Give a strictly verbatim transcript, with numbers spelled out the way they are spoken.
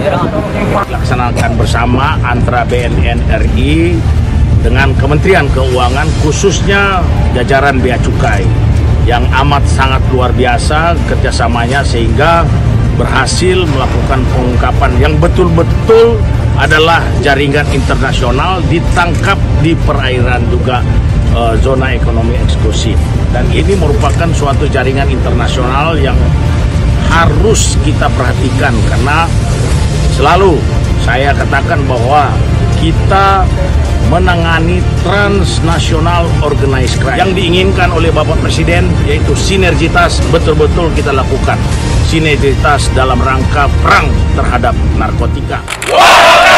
Laksanakan bersama antara B N N R I dengan Kementerian Keuangan, khususnya jajaran Bea Cukai yang amat sangat luar biasa kerjasamanya, sehingga berhasil melakukan pengungkapan yang betul-betul adalah jaringan internasional, ditangkap di perairan juga uh, zona ekonomi eksklusif. Dan ini merupakan suatu jaringan internasional yang harus kita perhatikan, karena selalu saya katakan bahwa kita menangani transnational organized crime. Yang diinginkan oleh Bapak Presiden yaitu sinergitas, betul-betul kita lakukan sinergitas dalam rangka perang terhadap narkotika.